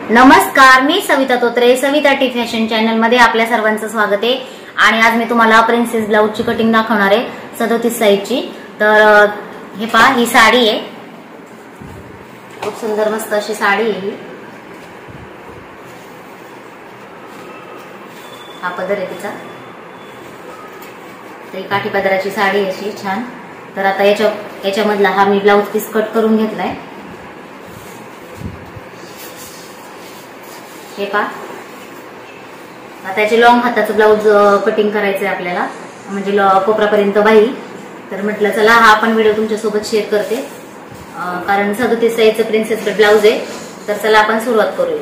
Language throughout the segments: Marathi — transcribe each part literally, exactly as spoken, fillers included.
नमस्कार, मी Savita Totre, Savita T fashion channel मध्ये आपल्या सर्वांचं स्वागत आहे। आणि आज मी तुम्हाला प्रिन्सेस ब्लाउज ची कटिंग दाखवणार आहे सदोतीस साईजची। तर हे पहा, ही साडी आहे, खूप सुंदर मस्त अशी साडी आहे। हा पदर आहे तिचा, तर काठी पदराची साडी अशी छान। तर आता याच्या याच्यामधला हा मी ब्लाउज पीस कट करून घेतलाय। हे पहा, आता याचे लॉंग हाताचं ब्लाउज कटिंग करायचं आहे आपल्याला, म्हणजे कोपरापर्यंत बाही। तर म्हटलं चला हा आपण व्हिडिओ तुमच्या सोबत शेअर करते, कारण सदोतीस साईजचं प्रिन्सेस कट ब्लाउज आहे। तर चला आपण सुरुवात करूया।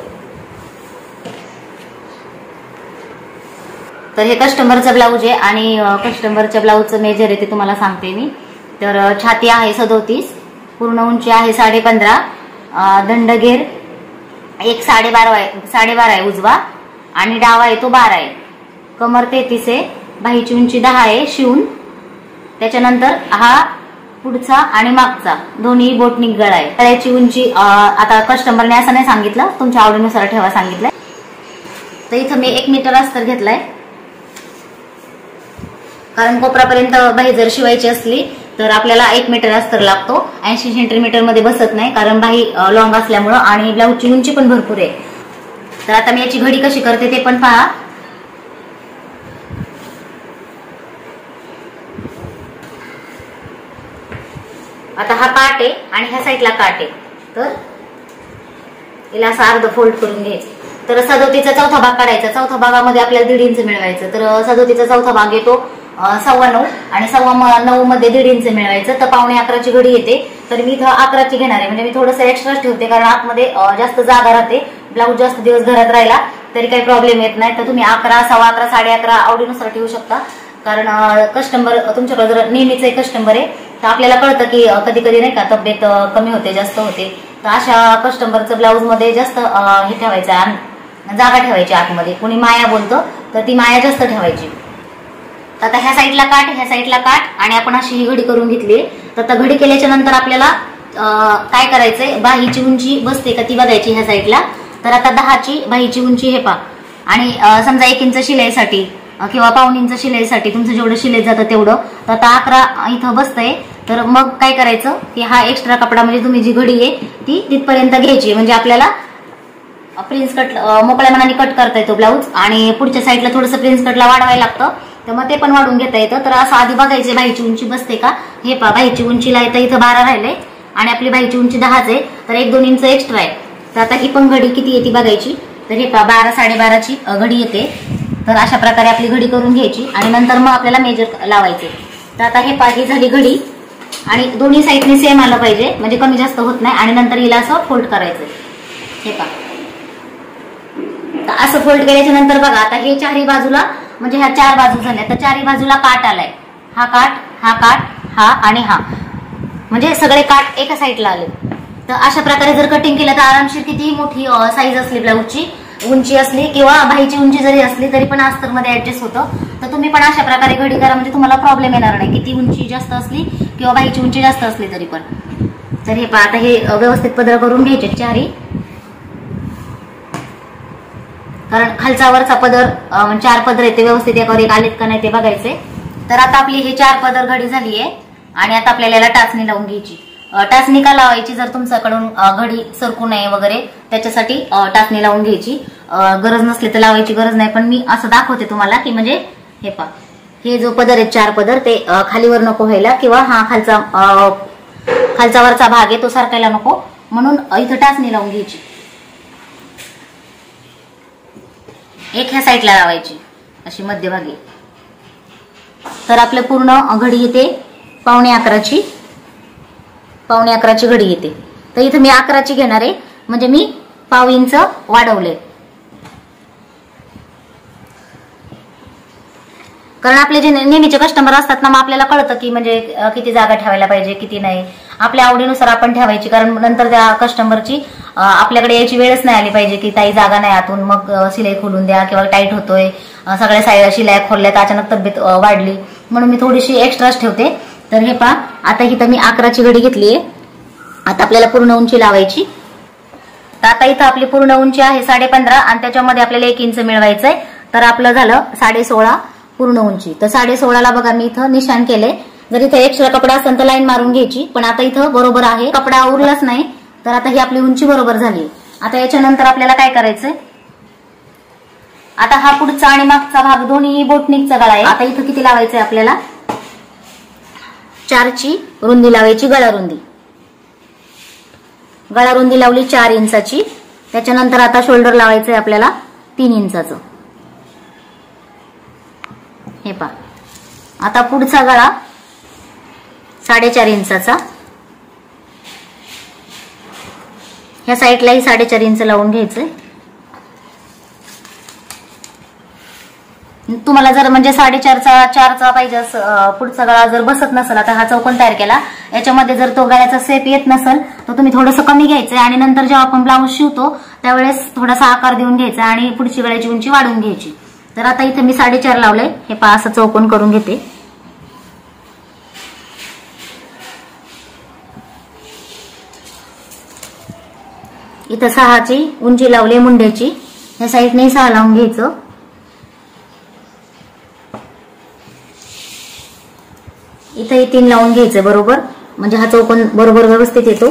तर हे कस्टमरचं ब्लाउज आहे आणि कस्टमरच्या ब्लाउजचं मेजर आहे ते तुम्हाला सांगते मी। तर छाती आहे सदोतीस, पूर्ण उंची आहे साडे पंधरा, दंडगेर एक साडेबारा आहे साडेबारा आहे उजवा, आणि डावा आहे तो बारा आहे। कमर तेहतीस आहे, बाहीची उंची दहा आहे शिवून। त्याच्यानंतर हा पुढचा आणि मागचा दोन्ही बोटनिक गळा आहे। गळ्याची उंची आता कस्टमरने असं नाही सांगितलं, तुमच्या आवडीनुसार ठेवा सांगितलंय। तर इथं मी एक मीटर अस्तर घेतलाय, कारण कोपरापर्यंत बाही जर शिवायची असली तर आपल्याला एक मीटर अस्तर लागतो। ऐंशी सेंटीमीटर मध्ये बसत नाही, कारण बाही लॉंग असल्यामुळं आणि ब्लाऊजची उंची पण भरपूर आहे। तर आता मी याची घडी कशी करते ते पण पहा। आता हा काट आहे आणि ह्या साईडला काट आहे, तर याला असं अर्ध फोल्ड करून घ्यायचं। तर सदोतीचा चौथा भाग काढायचा, चौथा भागामध्ये आपल्याला दीड इंच मिळवायचं। तर सदोतीचा चौथा भाग येतो सव्वा नऊ, आणि सव्वा नऊ मध्ये दीड इंच मिळवायचं। तर पावणे अकराची घडी येते, तर मी इथं अकराची घेणार आहे, म्हणजे मी थोडंसं एक्स्ट्रा ठेवते, कारण आतमध्ये जास्त जागा राहते। ब्लाऊज जास्त दिवस घरात राहिला तरी काही प्रॉब्लेम येत नाही। तर तुम्ही अकरा, सव्वा अकरा, साडे अकरा आवडीनुसार ठेवू शकता, कारण कस्टमर तुमच्याकडे जर नेहमीच कस्टमर आहे तर आपल्याला कळतं की कधी कधी नाही का तब्येत कमी होते जास्त होते। तर अशा कस्टमरचं ब्लाऊज मध्ये जास्त हे ठेवायचं, जागा ठेवायची आतमध्ये। कोणी माया बोलतं तर ती माया जास्त ठेवायची। आता ह्या साईडला काठ, ह्या साईडला काठ, आणि आपण अशी ही घडी करून घेतली। तर आता घडी केल्याच्या नंतर आपल्याला काय करायचंय, बाहीची उंची बसते का ती बघायची ह्या साईडला। तर आता दहाची बाहीची उंची हे पा, आणि समजा एक इंच शिलाईसाठी किंवा पाऊण इंच शिलाईसाठी तुमचं जेवढं शिलाई जातं तेवढं, तर आता अकरा इथं बसतंय। तर मग काय करायचं की हा एक्स्ट्रा कपडा, म्हणजे तुम्ही जी घडी आहे ती तिथपर्यंत घ्यायची, म्हणजे आपल्याला प्रिन्स कट मोकळ्या मनाने कट करता येतो ब्लाऊज। आणि पुढच्या साईडला थोडंसं प्रिन्स कटला वाढवायला लागतं, तर मग ते पण वाढून घेता येतं। तर असं आधी बघायचे बाहीची उंची बसते का। हे पहा, बाहीची उंचीला येतं इथं बारा राहिले आणि आपली बाहीची उंची दहाच आहे, तर एक दोन इंच एक्स्ट्रा आहे। तर आता ही पण घडी किती येते बघायची। तर हे पहा, बारा साडेबाराची घडी येते। तर अशा प्रकारे आपली घडी करून घ्यायची, आणि नंतर मग आपल्याला मेजर लावायचे। तर आता हे पहा, ही झाली घडी, आणि दोन्ही साईडने सेम आलं पाहिजे, म्हणजे कमी जास्त होत नाही। आणि नंतर हिला असं फोल्ड करायचं। हे पहा, तर असं फोल्ड केल्याच्या नंतर बघा, आता हे चारही बाजूला, म्हणजे ह्या चार बाजू झाल्या, तर चारही बाजूला काट आलाय। हा काट, हा काट, हा आणि हा, म्हणजे सगळे काट एका साईडला आले। तर अशा प्रकारे जर कटिंग केलं तर आरामशीर, किती मोठी साईज असली ब्लाऊजची उंची असली किंवा बाहीची उंची जरी असली तरी पण अस्तर मध्ये ऍडजस्ट होतं। तर तुम्ही पण अशा प्रकारे घडी करा, म्हणजे तुम्हाला प्रॉब्लेम येणार नाही, किती उंची जास्त असली किंवा बाहीची उंची जास्त असली तरी पण। तर हे पहा, आता हे व्यवस्थित पदर करून घ्यायचे चारही, कारण खालचा वरचा पदर चार पदर आहे ते व्यवस्थित एकावर एक आलेत का नाही ते बघायचे। तर आता आपली हे चार पदर घडी झाली आहे, आणि आता आपल्याला याला टाचणी लावून घ्यायची। टाचणी का लावायची, जर तुमच्याकडून घडी सरकू नये वगैरे त्याच्यासाठी टाचणी लावून घ्यायची। गरज नसली तर लावायची गरज नाही, पण मी असं दाखवते तुम्हाला की म्हणजे हे पहा, हे जो पदर आहे चार पदर ते खालीवर नको व्हायला, किंवा हा खालचा खालचा वरचा भाग आहे तो सरकायला नको, म्हणून इथं टाचणी लावून घ्यायची। एक ह्या साईडला लावायची अशी मध्यभागी। तर आपलं पूर्ण घडी येते पावणे अकराची, पावणे अकराची घडी येते। तर इथं मी अकराची घेणार आहे, म्हणजे मी पाव इंच वाढवले, कारण आपले जे नेहमीचे कस्टमर असतात ना, मग आपल्याला कळतं की म्हणजे किती जागा ठेवायला पाहिजे किती नाही, आपल्या आवडीनुसार आपण ठेवायची। कारण नंतर त्या कस्टमरची आपल्याकडे यायची वेळच नाही आली पाहिजे की ताई जागा नाही आतून, मग शिलाई खोलून द्या किंवा टाईट होतोय, सगळ्या साईड शिलाई खोलल्यात, अचानक तब्येत वाढली, म्हणून मी थोडीशी एक्स्ट्राच ठेवते। तर हे पहा, आता इथं मी अकराची घडी घेतलीये। आता आपल्याला पूर्ण उंची लावायची। तर आता इथं आपली पूर्ण उंची आहे साडे पंधरा आणि त्याच्यामध्ये आपल्याला एक इंच मिळवायचंय. तर आपलं झालं साडे सोळा पूर्ण उंची. तर साडे सोळाला बघा मी इथं निशाण केले. जर इथं एक्स्ट्रा कपडा असेल तर लाईन मारून घ्यायची, पण आता इथं बरोबर आहे, कपडा उरलाच नाही. तर आता ही आपली उंची बरोबर झाली. आता याच्यानंतर आपल्याला काय करायचंय, आता हा पुढचा आणि मागचा भाग दोन्ही बोटनिकचा गळा आहे. आता इथं किती लावायचंय आपल्याला, चारची रुंदी लावायची. गळा रुंदी गळा रुंदी लावली चार इंचाची. त्याच्यानंतर आता शोल्डर लावायचंय आपल्याला तीन इंचाचं. हे पहा, आता पुढचा गळा साडेचार इंचाचा. ह्या साईडलाही साडेचार इंच लावून घ्यायचंय. तुम्हाला जर म्हणजे साडेचारचा चारचा पाहिजे पुढचा गळा जर बसत नसेल, आता हा चौकोन तयार केला, याच्यामध्ये जर तो गळ्याचा शेप येत नसेल तर तुम्ही थोडंसं कमी घ्यायचंय आणि नंतर जेव्हा आपण ब्लाऊज शिवतो त्यावेळेस थोडासा आकार देऊन घ्यायचा आणि पुढची गळ्याची उंची वाढवून घ्यायची. तर आता इथे मी साडेचार लावलंय. हे पहा, असं चौकोन करून घेते. इथं सहाची उंची लावली मुंड्याची. या साईडने सहा लावून घ्यायचं. इथंही तीन लावून घ्यायचं बरोबर, म्हणजे हा चौकोन बरोबर व्यवस्थित येतो.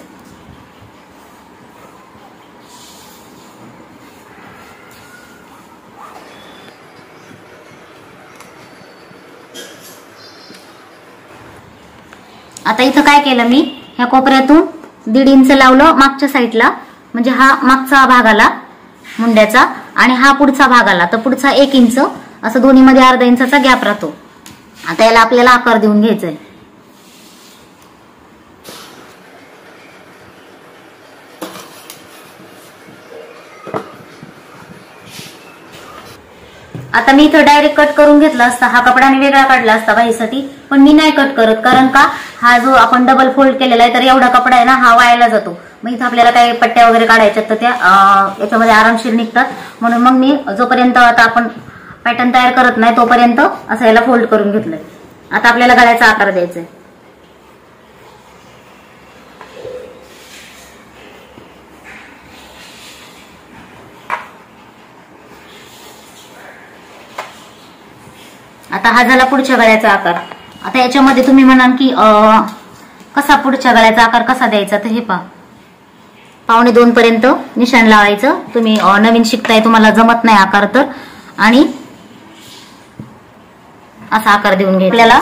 आता इथं काय केलं मी, ह्या कोपऱ्यातून दीड इंच लावलं मागच्या साईडला, म्हणजे हा मागचा भाग आला मुंड्याचा आणि हा पुढचा भाग आला. तर पुढचा एक इंच असं दोन्ही मध्ये अर्धा इंचाचा गॅप राहतो. आता याला आपल्याला आकार देऊन घ्यायचंय. आता मी इथं डायरेक्ट कट करून घेतला असता, हा कपडा मी वेगळा काढला असता बाईसाठी, पण मी नाही कट करत. कारण का, हा जो आपण डबल फोल्ड केलेला आहे तर एवढा कपडा आहे ना हा वायाला जातो. मग इथं आपल्याला काही पट्ट्या वगैरे काढायच्या तर त्या याच्यामध्ये आरामशीर निघतात. म्हणून मग मी जोपर्यंत आता आपण पॅटर्न तयार करत नाही तोपर्यंत असं याला फोल्ड करून घेतलंय. आता आपल्याला गळ्याचा आकार द्यायचा आहे. आता हा झाला पुढच्या गळ्याचा आकार. आता याच्यामध्ये तुम्ही म्हणाल की कसा पुढच्या गळ्याचा आकार कसा द्यायचा, तर हे पहा, पावणे दोन पर्यंत निशाण लावायचं. तुम्ही नवीन शिकताय, तुम्हाला जमत नाही आकार तर, आणि असा आकार देऊन घ्या आपल्याला.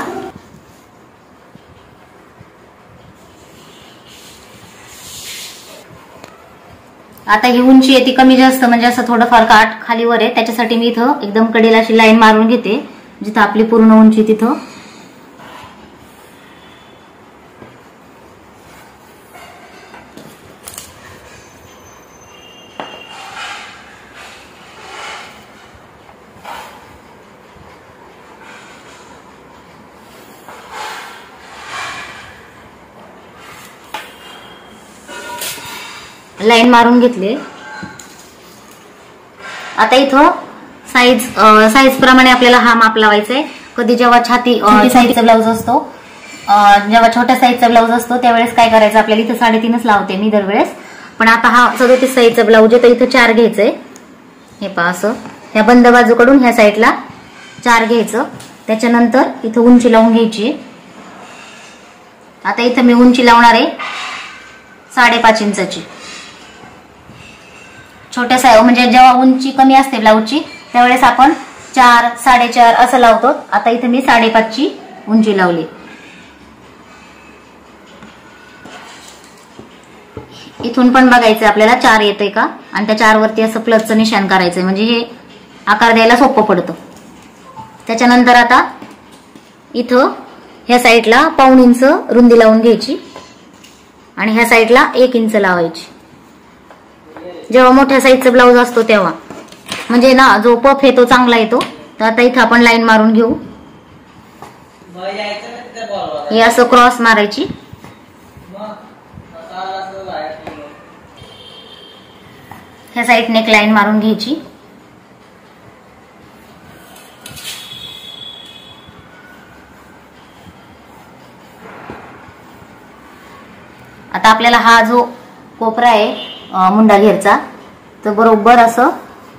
आता ही उंची आहे ती कमी जास्त म्हणजे असं थोडंफार काठ खाली वर आहे, त्याच्यासाठी मी इथं एकदम कडेला अशी लाईन मारून घेते जिथं आपली पूर्ण उंची तिथं. लाईन मारून घेतली. आता इथं साईज साईज प्रमाणे आपल्याला हा माप लावायचा आहे. कधी जेव्हा छाती साईजचा ब्लाऊज असतो, जेव्हा छोट्या साईजचा ब्लाऊज असतो त्यावेळेस काय करायचं, आपल्याला इथं साडेतीनच लावते मी दरवेळेस. पण आता हा सदोतीस साईजचा ब्लाऊज आहे तर इथं चार घ्यायचंय. हे पहा, असं ह्या बंद बाजूकडून ह्या साईडला चार घ्यायचं. त्याच्यानंतर इथं उंची लावून घ्यायची. आता इथं मी उंची लावणार आहे साडेपाच इंचाची. छोट्या साईज म्हणजे जेव्हा उंची कमी असते ब्लाऊजची त्यावेळेस आपण चार साडेचार असं लावतो. आता इथे मी साडेपाचची उंची लावली. इथून पण बघायचं आपल्याला चार येतंय का, आणि त्या चार वरती असं प्लसचं निशाण करायचंय, म्हणजे हे आकार द्यायला सोपं पडतं. त्याच्यानंतर आता इथं ह्या साईडला पाऊण इंच रुंदी लावून घ्यायची आणि ह्या साईडला एक इंच लावायची. जेव्हा मोठ्या साईजचा ब्लाऊज असतो तेव्हा म्हणजे ना जो पफ येतो चांगला येतो. तर आता इथं आपण लाईन मारून घेऊ. हे असं क्रॉस मारायची. ह्या साईडने एक लाईन मारून घ्यायची. आता आपल्याला हा जो कोपरा आहे मुंडा घेरचा, तर बरोबर असं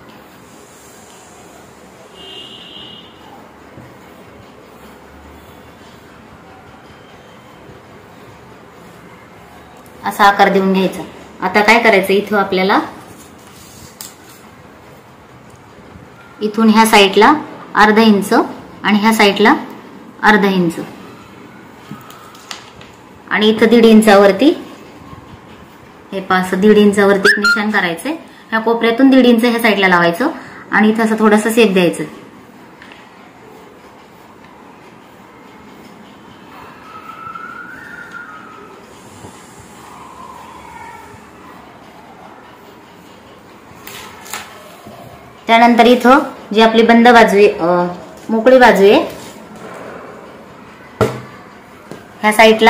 असा आकार देऊन घ्यायचा. आता काय करायचं, इथं आपल्याला इथून ह्या साईडला अर्धा इंच आणि ह्या साईडला अर्धा इंच आणि इथं दीड इंचावरती हे पास दीड इंचावरती एक निशाण करायचंय. ह्या कोपऱ्यातून दीड इंच ह्या साईडला लावायचं आणि इथं असं थोडंसं सेप द्यायचं. त्यानंतर इथं जी आपली बंद बाजू आहे, मोकळी बाजू आहे, ह्या साईडला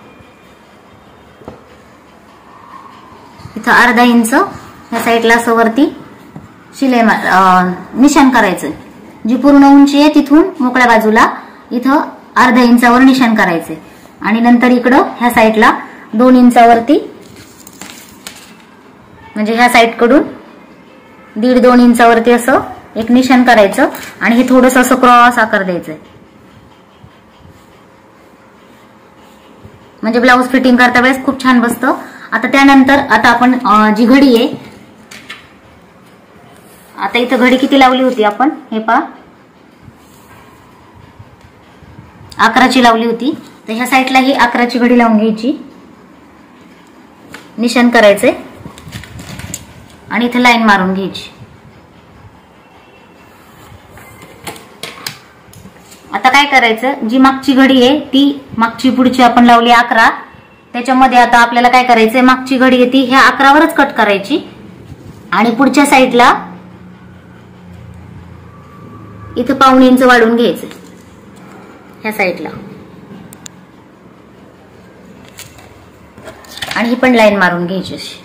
इथं अर्धा इंच ह्या साईडला असं वरती शिलाई निशाण करायचं. जी पूर्ण उंची आहे तिथून मोकळ्या बाजूला इथं अर्धा इंचावर निशाण करायचे आणि नंतर इकडं ह्या साईडला दोन इंचावरती म्हणजे ह्या साईड कडून दीड दोन इंचावरती असं एक निशाण करायचं आणि हे थोडंसं असं क्रॉस आकार द्यायचंय. म्हणजे ब्लाऊज फिटिंग करता वेळेस खूप छान बसतं. आता त्यानंतर आता आपण जी घडी आहे, आता इथं घडी किती लावली होती आपण, हे पहा अकराची लावली होती. तर ह्या साईडला ही अकराची घडी लावून घ्यायची, निशाण करायचे आणि इथे लाईन मारून घ्यायची. आता काय करायचं, जी मागची घडी आहे ती मागची पुढची आपण लावली अकरा, त्याच्यामध्ये आता आपल्याला काय करायचंय, मागची घडी आहे ती ह्या अकरावरच कट करायची आणि पुढच्या साईडला इथं पाऊण इंच वाढवून घ्यायचं ह्या साईडला आणि ही पण लाईन मारून घ्यायची अशी.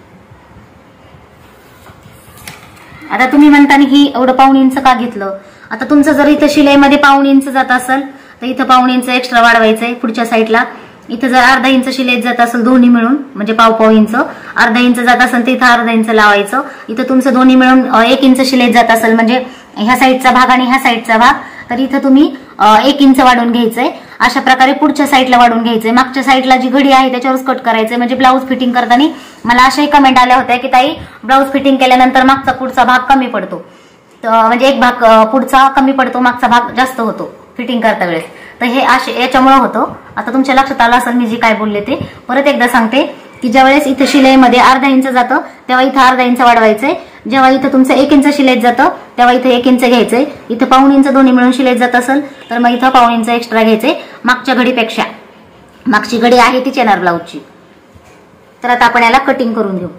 आता तुम्ही म्हणताना ही एवढं पाऊण इंच का घेतलं, आता तुमचं जर इथं शिलाईमध्ये पाऊण इंच जात असेल तर इथं पाऊण इंच एक्स्ट्रा वाढवायचंय पुढच्या साईडला. इथं जर अर्धा इंच शिलाईत जात असेल दोन्ही मिळून म्हणजे पाव पाव इंच, अर्धा इंच जात असेल तर इथं अर्धा इंच लावायचं. इथं तुमचं दोन्ही मिळून एक इंच शिलाईत जात असेल म्हणजे ह्या साईडचा भाग आणि ह्या साईडचा भाग, तर इथं तुम्ही एक इंच वाढवून घ्यायचंय. अशा प्रकारे पुढच्या साईडला वाढवून घ्यायचंय. मागच्या साईडला जी घडी आहे त्याच्यावरच कट करायचंय. म्हणजे ब्लाऊज फिटिंग करताना मला अशाही कमेंट आल्या होत्या की ताई ब्लाऊज फिटिंग केल्यानंतर मागचा पुढचा भाग कमी पडतो, म्हणजे एक भाग पुढचा कमी पडतो, मागचा भाग जास्त होतो फिटिंग करता वेळेस. तर हे असे याच्यामुळे होतं. आता तुमच्या लक्षात आलं असेल मी जे काय बोलले ते. परत एकदा सांगते की ज्यावेळेस इथं शिलाईमध्ये अर्धा इंच जातं तेव्हा इथं अर्धा इंच वाढवायचंय. जेव्हा इथं तुमचं एक इंच शिलाईत जातं तेव्हा इथं एक इंच घ्यायचंय. इथं पाऊण इंच दोन्ही मिळून शिलाईत जात असेल तर मग इथं पाऊण इंच एक्स्ट्रा घ्यायचंय मागच्या घडीपेक्षा. मागची घडी आहे तीच येणार ब्लाऊजची. तर आता आपण याला कटिंग करून घेऊ.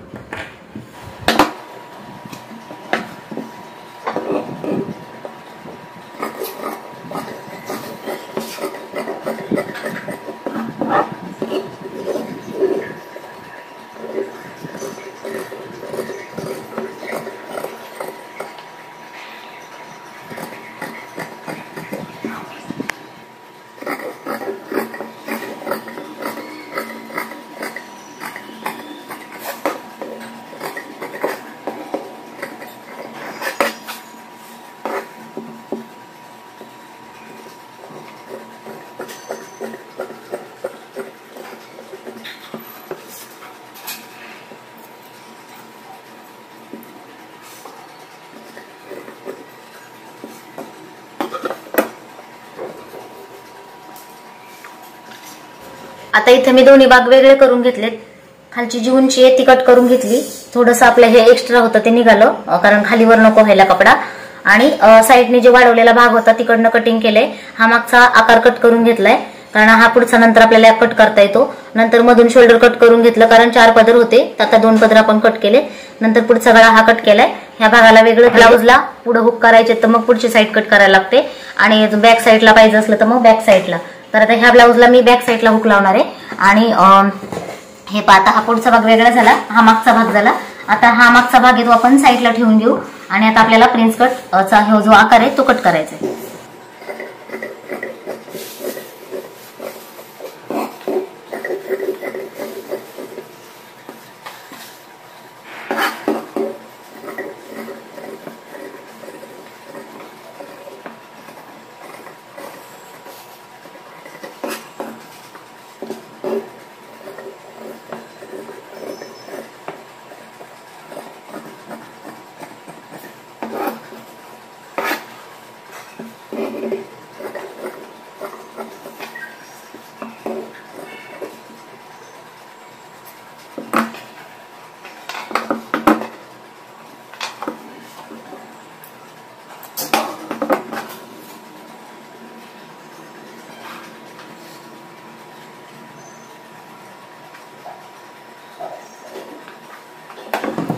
आता इथे मी दोन्ही भाग वेगळे करून घेतलेत. खालची जी उंची आहे ती कट करून घेतली. थोडंसं आपलं हे एक्स्ट्रा होतं ते निघालं कारण खालीवर नको व्हायला कपडा. आणि साईडने जे वाढवलेला भाग होता तिकडनं कटिंग केलंय. हा मागचा आकार कट करून घेतलाय कारण हा पुढचा नंतर आपल्याला कट करता येतो. नंतर मधून शोल्डर कट करून घेतलं कारण चार पदर होते, आता दोन पदर आपण कट केले. नंतर पुढचा गळा हा कट केलाय. ह्या भागाला वेगळं ब्लाऊजला पुढे हुक करायचे तर मग पुढची साईड कट करायला लागते आणि बॅक साईडला पाहिजे असलं तर मग बॅक साईडला. तर आता ह्या ब्लाऊजला मी बॅक साईडला हुक लावणार आहे. आणि हे पहा आता हा पुढचा भाग वेगळा झाला, हा मागचा भाग झाला. आता हा मागचा भाग आहे तो आपण साईडला ठेवून घेऊ आणि आता आपल्याला प्रिन्स कटचा जो आकार आहे तो कट करायचा आहे.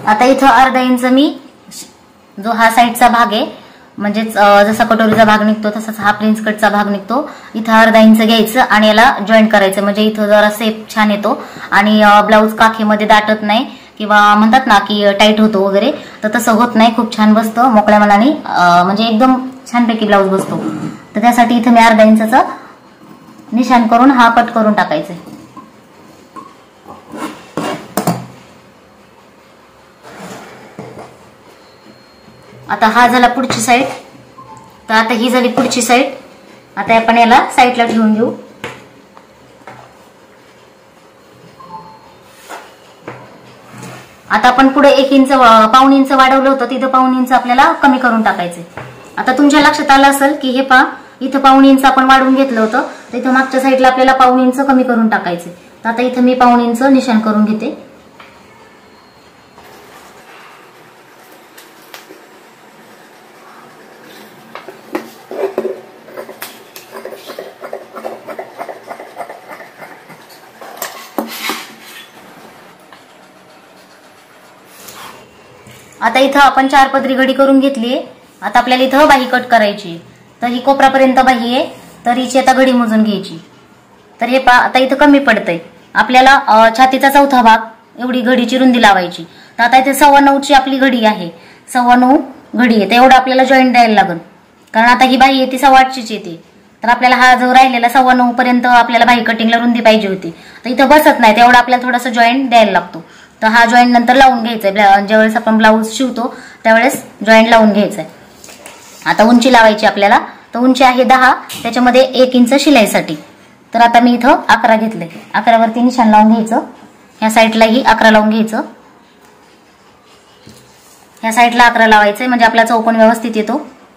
आता इथं अर्धा इंच मी जो हा साईडचा भाग आहे म्हणजेच जसा कटोरीचा भाग निघतो तसाच हा प्रिन्स कटचा भाग निघतो, इथं अर्धा इंच घ्यायचं आणि याला जॉईंट करायचं म्हणजे इथं जरा सेप छान येतो आणि ब्लाऊज काखेमध्ये दाटत नाही किंवा म्हणतात ना की टाईट होतो वगैरे, तर तसं होत नाही, खूप छान बसतं मोकळ्या मनाने, म्हणजे एकदम छानपैकी ब्लाऊज बसतो. तर त्यासाठी इथं मी अर्धा इंचाचा निशाण करून हा कट करून टाकायचा. आता हा झाला पुढची साईड, तर आता ही झाली पुढची साईड. आता आपण याला साईडला ठेवून घेऊ. आता आपण पुढे एक इंच पाऊण इंच वाढवलं होतं, तिथं पाऊण इंच आपल्याला कमी करून टाकायचंय. आता तुमच्या लक्षात आलं असेल की हे पा इथं पाऊण इंच आपण वाढवून घेतलं होतं, तर इथं मागच्या साईडला आपल्याला पाऊण इंच कमी करून टाकायचंय. तर आता इथं मी पाऊण इंच निशाण करून घेते. आता इथं आपण चार पदरी घडी करून घेतली. आता आपल्याला इथं बाही कट करायची, तर ही कोपरापर्यंत बाही आहे, तर हिची आता घडी मोजून घ्यायची. तर हे पा आता इथं कमी पडतंय आपल्याला, छातीचा चौथा भाग एवढी घडीची रुंदी लावायची. तर आता इथे सव्वा नऊची आपली घडी आहे, सव्वा नऊ घडी आहे, तर एवढं आपल्याला जॉईंट द्यायला लागेल, कारण आता ही बाही येते सव्वा आठचीच येते. तर आपल्याला हा जो राहिलेला सव्वा नऊ पर्यंत आपल्याला बाही कटिंगला रुंदी पाहिजे होती, तर इथं बसत नाही, तेवढं आपल्याला थोडंसं जॉईंट द्यायला लागतो. तर हा जॉईंट नंतर लावून घ्यायचा, ज्यावेळेस आपण ब्लाऊज शिवतो त्यावेळेस जॉईंट लावून घ्यायचंय. आता उंची लावायची आपल्याला, तर उंची आहे दहा, त्याच्यामध्ये एक इंच शिलाईसाठी. तर आता मी इथं अकरा घेतले, अकरावरती निशाण लावून घ्यायचं. ह्या साईडलाही अकरा लावून घ्यायचं, ह्या साईडला अकरा लावायचंय म्हणजे आपला चौकोन व्यवस्थित येतो.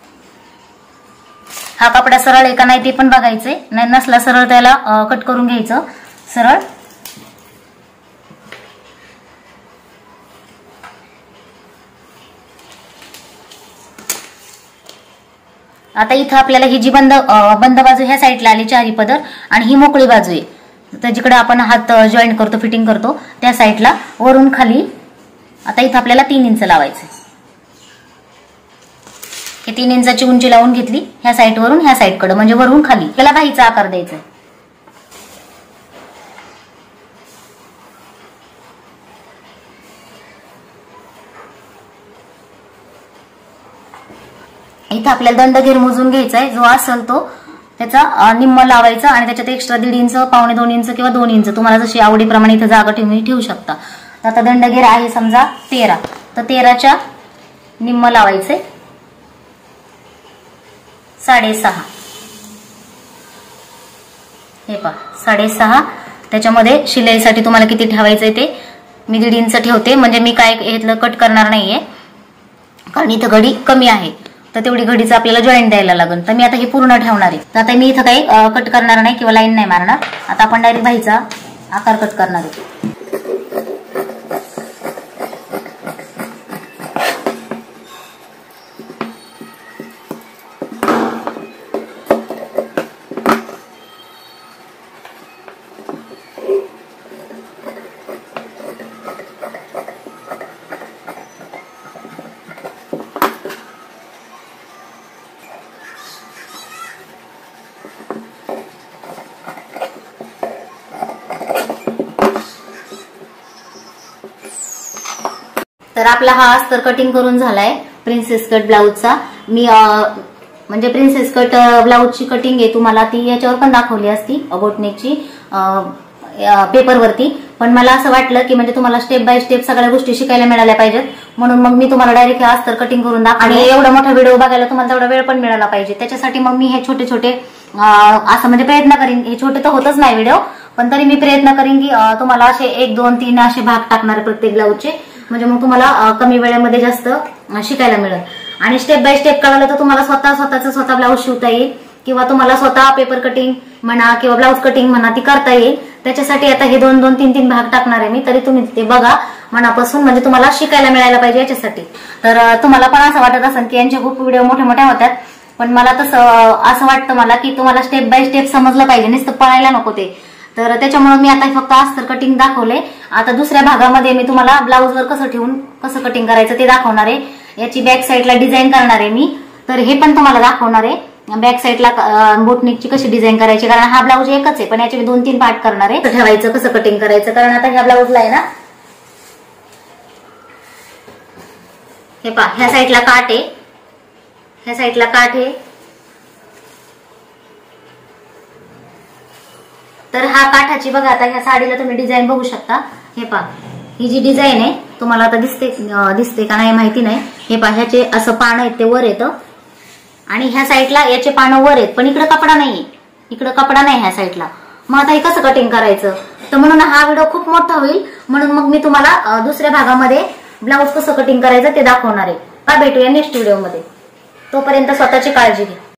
हा कपडा सरळ आहे का नाही ते पण बघायचंय, नाही नसला सरळ त्याला कट करून घ्यायचं सरळ. आता इथं आपल्याला ही जी बंद बंद बाजू ह्या साईडला आली चारी पदर आणि ही मोकळी बाजू आहे, तर जिकडे आपण हात जॉईंट करतो फिटिंग करतो त्या साईडला वरून खाली आता इथं आपल्याला तीन इंच लावायचं. हे तीन इंचाची उंची लावून घेतली ह्या साईड वरून ह्या साईडकडे म्हणजे वरून खाली. त्याला बाहीचा आकार द्यायचा. इथं आपल्याला दंडघेर मोजून घ्यायचा आहे, जो असेल तो त्याचा निम्म लावायचा आणि त्याच्यात एक्स्ट्रा दीड इंच पावणे दोन इंच किंवा दोन इंच तुम्हाला जशी आवडीप्रमाणे इथं जागा ठेवून ठेवू शकता. तर आता दंडघेर आहे समजा तेरा, तर तेराच्या निम्म लावायचे साडेसहा. हे पहा साडेसहा. त्याच्यामध्ये शिलाईसाठी तुम्हाला किती ठेवायचंय ते मी दीड इंच ठेवते, म्हणजे मी काय घेतलं कट करणार नाहीये कारण इथं घडी कमी आहे, तर तेवढी घडीचं आपल्याला जॉईंट द्यायला लागेल. तर मी आता हे पूर्ण ठेवणार आहे, तर आता मी इथं काही कट करणार नाही किंवा लाईन नाही मारणार. आता आपण डायरेक्ट बाहीचा आकार कट करणार आहे. तर आपला हा अस्तर कटिंग करून झालाय प्रिन्सेस कट ब्लाऊजचा. मी म्हणजे प्रिन्सेस कट ब्लाऊजची कटिंग आहे तुम्हाला ती याच्यावर पण दाखवली असती बोटनेकची पेपरवरती, पण मला असं वाटलं की म्हणजे तुम्हाला स्टेप बाय स्टेप सगळ्या गोष्टी शिकायला मिळाल्या पाहिजेत, म्हणून मग मी तुम्हाला डायरेक्ट हे अस्तर कटिंग करून दाखवलं. आणि एवढा मोठा व्हिडिओ बघायला तुम्हाला तेवढा वेळ पण मिळाला पाहिजे, त्याच्यासाठी मग मी हे छोटे छोटे असं म्हणजे प्रयत्न करीन. हे छोटे तर होतच नाही व्हिडिओ, पण तरी मी प्रयत्न करीन की तुम्हाला असे एक दोन तीन असे भाग टाकणार प्रत्येक ब्लाऊजचे, म्हणजे मग तुम्हाला कमी वेळेमध्ये जास्त शिकायला मिळेल. आणि स्टेप बाय स्टेप कळालं तर तुम्हाला स्वतः स्वतःच स्वतः ब्लाऊज शिवता येईल किंवा तुम्हाला स्वतः पेपर कटिंग म्हणा किंवा ब्लाऊज कटिंग म्हणा ती करता येईल. त्याच्यासाठी आता हे दोन दोन तीन तीन भाग टाकणार आहे मी, तरी तुम्ही ते बघा मनापासून, म्हणजे तुम्हाला शिकायला मिळायला पाहिजे याच्यासाठी. तर तुम्हाला पण असं वाटत असेल की यांचे खूप व्हिडिओ मोठ्या मोठ्या होत्यात, पण मला तसं असं वाटतं मला की तुम्हाला स्टेप बाय स्टेप समजलं पाहिजे, नुसतं पळायला नको ते. तर त्याच्यामुळे मी आता फक्त अस्तर कटिंग दाखवले. आता दुसऱ्या भागामध्ये मी तुम्हाला ब्लाऊजवर कसं ठेवून कसं कटिंग करायचं ते दाखवणार आहे. याची बॅक साईडला डिझाईन करणार आहे मी, तर हे पण तुम्हाला दाखवणार आहे. बॅक साईडला बोटनिकची कशी डिझाईन करायची, कारण हा ब्लाऊज एकच आहे पण याचे मी दोन तीन पार्ट करणार आहे. ठेवायचं कसं कटिंग करायचं, कारण आता ह्या ब्लाऊजला आहे ना, हे पहा ह्या साईडला काट आहे, ह्या साईडला काठ आहे. तर हा काठाची बघा, आता ह्या साडीला तुम्ही डिझाईन बघू शकता. हे पहा ही जी डिझाईन आहे तुम्हाला आता दिसते दिसते का नाही माहिती नाही. हे पहा ह्याचे असं पान आहेत ते वर येतं आणि ह्या साईडला याचे पानं वर आहेत, पण इकडे कपडा नाहीये, इकडे कपडा नाही ह्या साईडला. मग आता हे कसं कटिंग करायचं, तर म्हणून हा व्हिडिओ खूप मोठा होईल. म्हणून मग मी तुम्हाला दुसऱ्या भागामध्ये ब्लाऊज कसं कटिंग करायचं ते दाखवणार आहे. का भेटूया नेक्स्ट व्हिडिओमध्ये. तोपर्यंत स्वतःची काळजी घ्या.